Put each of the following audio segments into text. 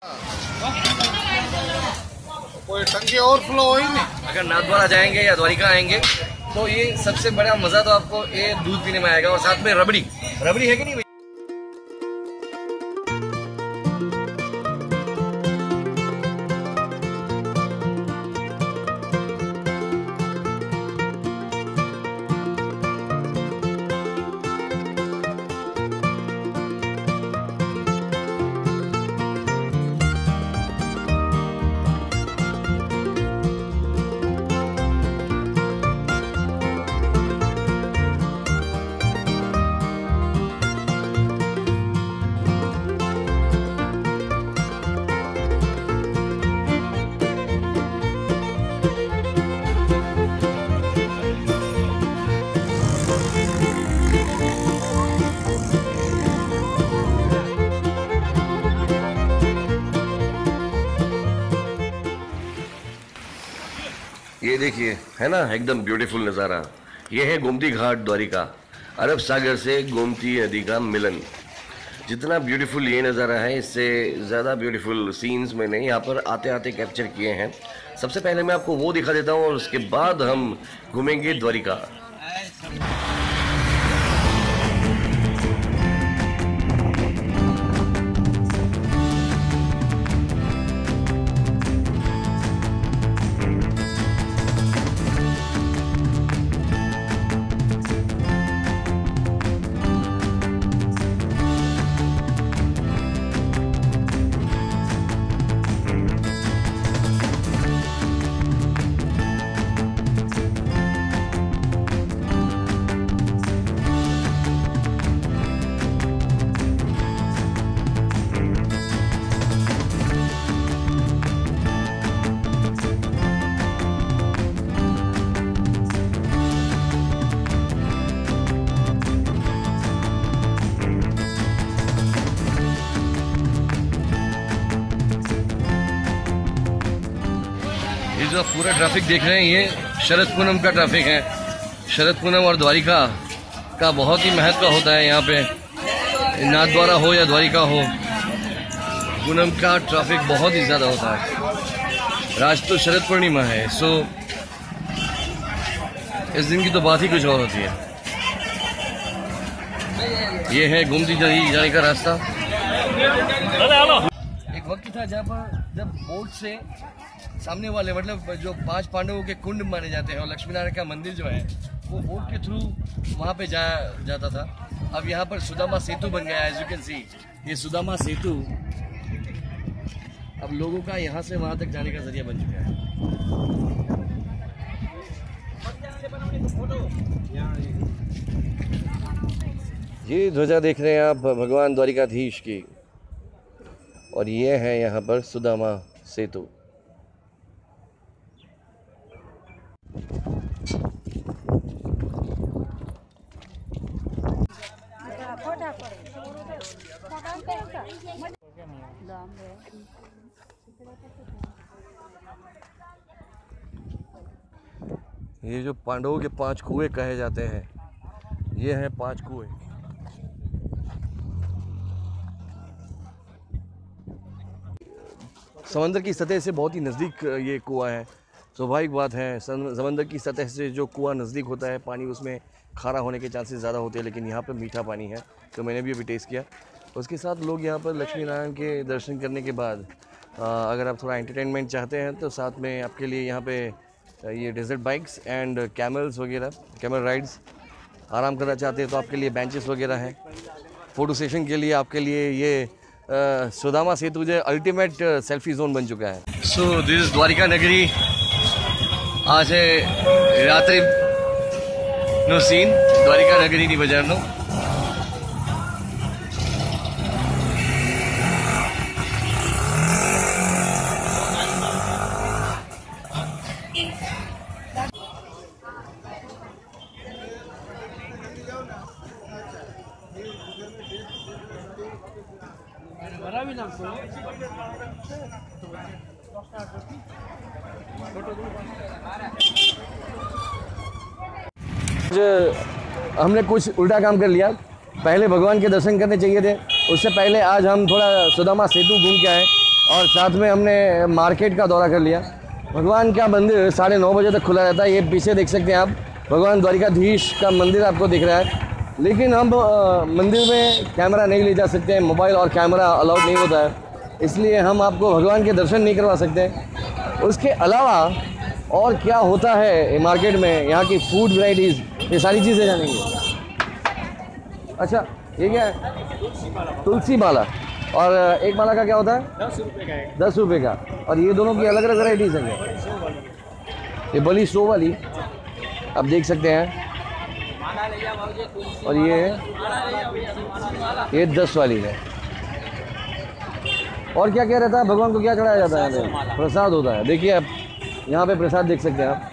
कोई टंकी ओवरफ्लो हो ही नहीं। अगर नाथद्वारा जाएंगे या द्वारिका आएंगे तो ये सबसे बड़ा मजा तो आपको ये दूध पीने में आएगा, और साथ में रबड़ी है कि नहीं। ये देखिए, है ना एकदम ब्यूटीफुल नज़ारा। ये है गोमती घाट द्वारिका, अरब सागर से गोमती नदी का मिलन। जितना ब्यूटीफुल ये नज़ारा है, इससे ज़्यादा ब्यूटीफुल सीन्स मैंने यहाँ पर आते आते कैप्चर किए हैं। सबसे पहले मैं आपको वो दिखा देता हूँ और उसके बाद हम घूमेंगे द्वारिका। जो पूरा ट्रैफिक देख रहे हैं, ये शरद पूनम का ट्रैफिक है। शरद पूनम और द्वारिका का बहुत ही महत्व होता है यहाँ पे, नाथद्वारा हो या द्वारिका हो, पूनम का ट्रैफिक बहुत ही ज़्यादा होता है। आज तो शरद पूर्णिमा है, सो इस दिन की तो बात ही कुछ और होती है। ये है गोमती जाने का रास्ता। एक वक्त था जहाँ पर जब बोट से सामने वाले, मतलब जो 5 पांडवों के कुंड माने जाते हैं, और लक्ष्मी नारायण का मंदिर जो है वो बोट के थ्रू वहाँ पे जाता था। अब यहाँ पर सुदामा सेतु बन गया है। एज यू कैन सी, ये सुदामा सेतु अब लोगों का यहाँ से वहाँ तक जाने का जरिया बन चुका है। ये ध्वजा देख रहे हैं आप भगवान द्वारिकाधीश की, और ये है यहाँ पर सुदामा सेतु। ये जो पांडवों के 5 कुएं कहे जाते हैं, ये हैं 5 कुएं। समंदर की सतह से बहुत ही नज़दीक ये कुआं है। स्वाभाविक बात है, समंदर की सतह से जो कुआं नज़दीक होता है, पानी उसमें खारा होने के चांसेस ज़्यादा होते हैं, लेकिन यहाँ पर मीठा पानी है, तो मैंने भी अभी टेस्ट किया। उसके साथ लोग यहाँ पर लक्ष्मी नारायण के दर्शन करने के बाद अगर आप थोड़ा एंटरटेनमेंट चाहते हैं तो साथ में आपके लिए यहाँ पे ये डेजर्ट बाइक्स एंड कैमल्स वगैरह, कैमल राइड्स, आराम करना चाहते हैं तो आपके लिए बेंचेस वगैरह हैं। फ़ोटो सेशन के लिए आपके लिए ये सुदामा सेतु जो अल्टीमेट सेल्फी जोन बन चुका है। सो दिस इज द्वारिका नगरी। आज है रात्रि नो सीन, द्वारिका नगरी नी बाजार नो। हमने कुछ उल्टा काम कर लिया। पहले भगवान के दर्शन करने चाहिए थे, उससे पहले आज हम थोड़ा सुदामा सेतु घूम के आए। और साथ में हमने मार्केट का दौरा कर लिया। भगवान का मंदिर 9:30 बजे तक खुला रहता है। ये पीछे देख सकते हैं आप, भगवान द्वारिकाधीश का मंदिर आपको दिख रहा है। लेकिन हम मंदिर में कैमरा नहीं ले जा सकते हैं, मोबाइल और कैमरा अलाउड नहीं होता है, इसलिए हम आपको भगवान के दर्शन नहीं करवा सकते। उसके अलावा और क्या होता है मार्केट में, यहाँ की फूड वैराइटीज़, ये सारी चीज़ें जानेंगे। अच्छा, ये क्या है? तुलसी माला। और एक माला का क्या होता है? 10 रुपये का है। 10 रुपये का। और ये दोनों की अलग अलग वैराइटीज़ हैं क्या? ये बली 100 वाली आप देख सकते हैं, और ये 10 वाली है। और क्या क्या रहता है? भगवान को क्या चढ़ाया जाता है? प्रसाद होता है। देखिए आप यहाँ पे प्रसाद देख सकते हैं आप,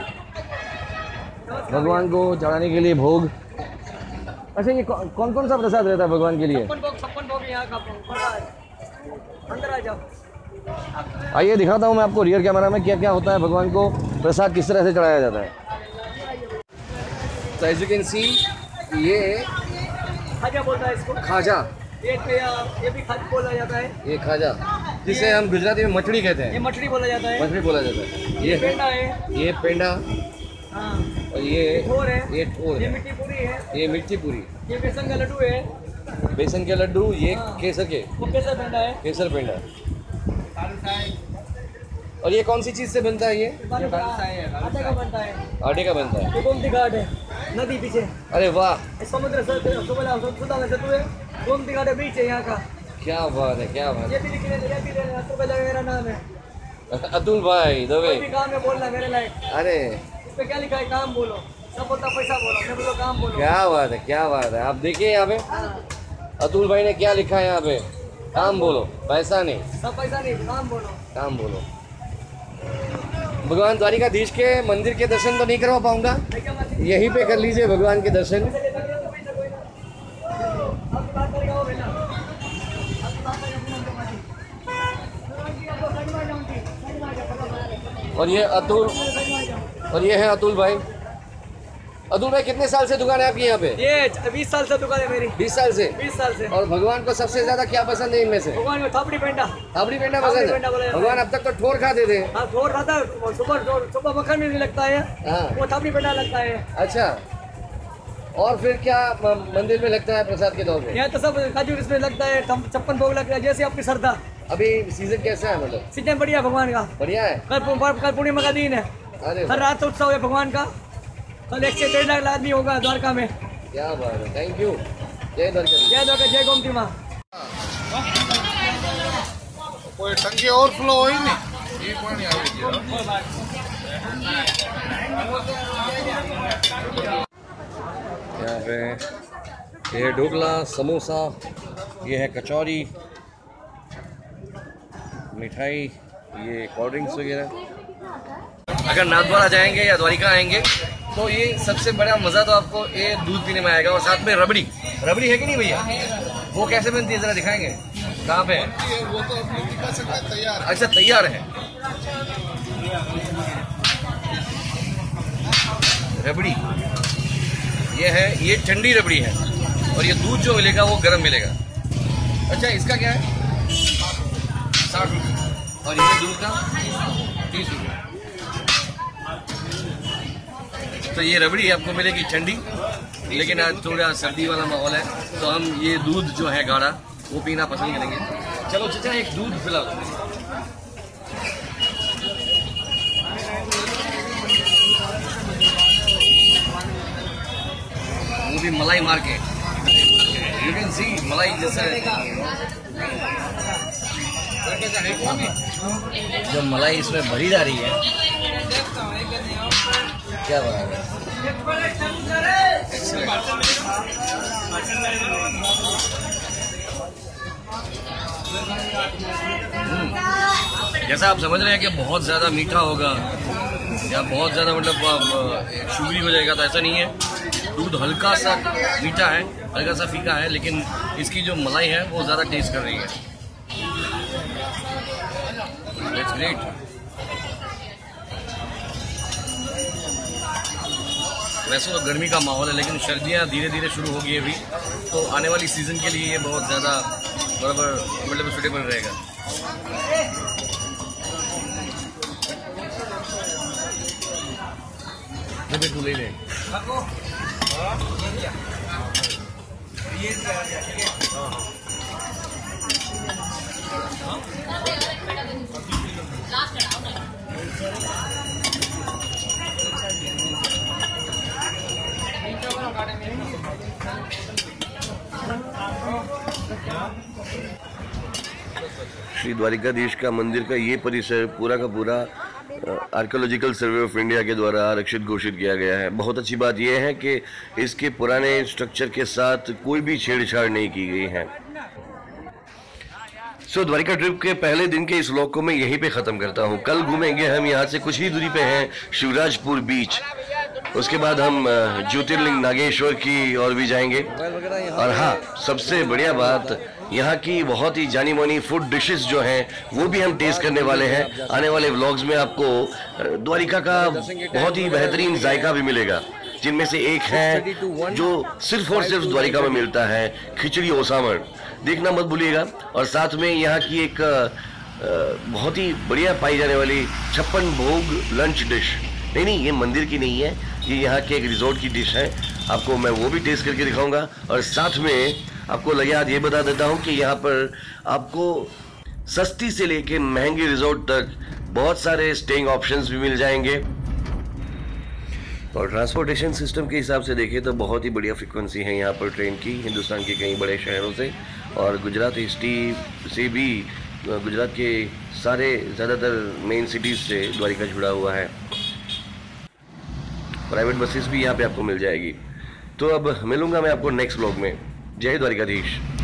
भगवान को चढ़ाने के लिए भोग। अच्छा, ये कौन कौन सा प्रसाद रहता है भगवान के लिए? 56 भोग यहाँ का अंदर आ जाओ। आइए दिखाता हूँ मैं आपको रियर कैमरा में क्या क्या होता है, भगवान को प्रसाद किस तरह से चढ़ाया जाता है। तो एज यू कैन सी, ये खाजा बोलता है इसको। खाजा, ये भी खाजा बोला जाता है। ये खाजा जिसे हम गुजराती में मछली कहते ये हैं, मछली बोला जाता है। मछली बोला जाता है। ये पेंडा है। ये पेंडा, हाँ। और ये ठोर है। ये ठोर ये है। मिट्टी पूरी है। ये मिर्ची पूरी, ये बेसन का लड्डू है। बेसन के लड्डू, ये केसर के, वो केसर पेंडा है। केसर पेंडा। और ये कौन सी चीज़ से बनता है? ये आटे का बनता है। आटे का बनता है। ये गोमती घाट है, नदी पीछे। अरे वाह, ये समुद्र से सुधा में सेतु है। गोमती घाट है, बीच है यहाँ का। क्या बात है, क्या बात ये भी लिखने दे, मेरा नाम है। है। अतुल भाई दवे। कोई भी काम है बोलना मेरे लायक। अरे इस पे क्या लिखा है? काम बोलो। सब बोलता पैसा बोलो, मैं बोलो काम बोलो। क्या बात है, क्या बात है। आप देखिए यहाँ पे अतुल भाई ने क्या लिखा है यहाँ पे, काम बोलो, पैसा नहीं, सब पैसा नहीं, काम बोलो। काम बोलो। भगवान द्वारिकाधीश के मंदिर के दर्शन तो नहीं करवा पाऊंगा, यहीं पे कर लीजिए भगवान के दर्शन। और ये है अतुल भाई। अतुल भाई, कितने साल से दुकान है आपकी यहाँ पे? ये 20 साल से दुकान है मेरी। 20 साल से। 20 साल से। और भगवान को सबसे ज्यादा क्या पसंद है इनमें से? भगवान को थापड़ी पेंडा। थापड़ी पेंडा पसंद थापड़ी है। पेंडा बोला जाता है। भगवान अब तक तो ठोर खाते थे। हाँ, ठोर खाता है। सुबह मक्खन भी लगता है। हाँ। वो थापड़ी पेंडा लगता है। अच्छा, और फिर क्या मंदिर में लगता है प्रसाद के तौर पे? यहाँ तो सब काजू किशमिश लगता है, 56 भोग लगता है, जैसे आपकी श्रद्धा। अभी सीजन कैसा है? मतलब सीजन बढ़िया भगवान का। बढ़िया है। कल पूर्णिमा का दिन है। अरे हर वाह, रात उत्सव है भगवान का। कल 1 से 1.5 लाख आदमी होगा द्वारका में। क्या बात है, थैंक यू। जय द्वारकाधीश। जय द्वारका, जय गोमती माँ। कोई टंकी ओवरफ्लो हुई नहीं, ये पानी આવી ગયો। यहाँ पे ये है ढोकला, समोसा, ये है कचौरी, मिठाई, ये कोल्ड ड्रिंक्स वगैरह। अगर नाथद्वारा जाएंगे या द्वारिका आएंगे तो ये सबसे बड़ा मज़ा तो आपको ये दूध पीने में आएगा, और साथ में रबड़ी। रबड़ी है कि नहीं भैया? वो कैसे बनती है, ज़रा दिखाएंगे? कहाँ पे है? वो तो अपनी दिखा सकता है, तैयार है। अच्छा, तैयार है रबड़ी। ये है, ये ठंडी रबड़ी है, और ये दूध जो मिलेगा वो गर्म मिलेगा। अच्छा, इसका क्या है? 60 रुपये। और ये दूध का 30 रुपये। तो ये रबड़ी आपको मिलेगी ठंडी, लेकिन आज थोड़ा सर्दी वाला माहौल है तो हम ये दूध जो है गाढ़ा वो पीना पसंद करेंगे। चलो चाचा, एक दूध पिला दो। वो भी मलाई मार के, यू कैन सी मलाई जैसा जो मलाई इसमें भरी जा रही है। क्या बात है, जैसा आप समझ रहे हैं कि बहुत ज़्यादा मीठा होगा या बहुत ज़्यादा मतलब शुगरी हो जाएगा, तो ऐसा नहीं है। दूध हल्का सा मीठा है, हल्का सा फीका है, लेकिन इसकी जो मलाई है वो ज़्यादा टेस्ट कर रही है। That's great. वैसे तो गर्मी का माहौल है, लेकिन सर्दियाँ धीरे धीरे शुरू होगी अभी, तो आने वाली सीज़न के लिए ये बहुत ज़्यादा बराबर मतलब सूटेबल रहेगा। तू ले ले। श्री द्वारिकाधीश का मंदिर का ये परिसर पूरा का पूरा आर्कियोलॉजिकल सर्वे ऑफ इंडिया के द्वारा आरक्षित घोषित किया गया है। बहुत अच्छी बात यह है कि इसके पुराने स्ट्रक्चर के साथ कोई भी छेड़छाड़ नहीं की गई है। द्वारिका ट्रिप के पहले दिन के इस व्लॉग को मैं यहीं पे ख़त्म करता हूँ। कल घूमेंगे हम, यहाँ से कुछ ही दूरी पे हैं शिवराजपुर बीच। उसके बाद हम ज्योतिर्लिंग नागेश्वर की ओर भी जाएंगे। और हाँ, सबसे बढ़िया बात, यहाँ की बहुत ही जानी मानी फूड डिशेस जो हैं वो भी हम टेस्ट करने वाले हैं। आने वाले व्लॉग्स में आपको द्वारिका का बहुत ही बेहतरीन जायका भी मिलेगा, जिनमें से एक है जो सिर्फ और सिर्फ द्वारिका में मिलता है, खिचड़ी ओसामर। देखना मत भूलिएगा। और साथ में यहाँ की एक बहुत ही बढ़िया पाई जाने वाली 56 भोग लंच डिश। नहीं, ये मंदिर की नहीं है, ये यहाँ के एक रिजॉर्ट की डिश है। आपको मैं वो भी टेस्ट करके दिखाऊंगा। और साथ में आपको याद ये बता देता हूँ कि यहाँ पर आपको सस्ती से लेके महंगे रिजॉर्ट तक बहुत सारे स्टेइंग ऑप्शंस भी मिल जाएंगे। और ट्रांसपोर्टेशन सिस्टम के हिसाब से देखें तो बहुत ही बढ़िया फ्रीक्वेंसी है यहाँ पर ट्रेन की, हिंदुस्तान के कई बड़े शहरों से। और गुजरात ईस्ट से भी गुजरात के सारे ज़्यादातर मेन सिटीज़ से द्वारिका जुड़ा हुआ है। प्राइवेट बसेस भी यहाँ पे आपको मिल जाएगी। तो अब मिलूंगा मैं आपको नेक्स्ट व्लॉग में। जय द्वारिकाधीश।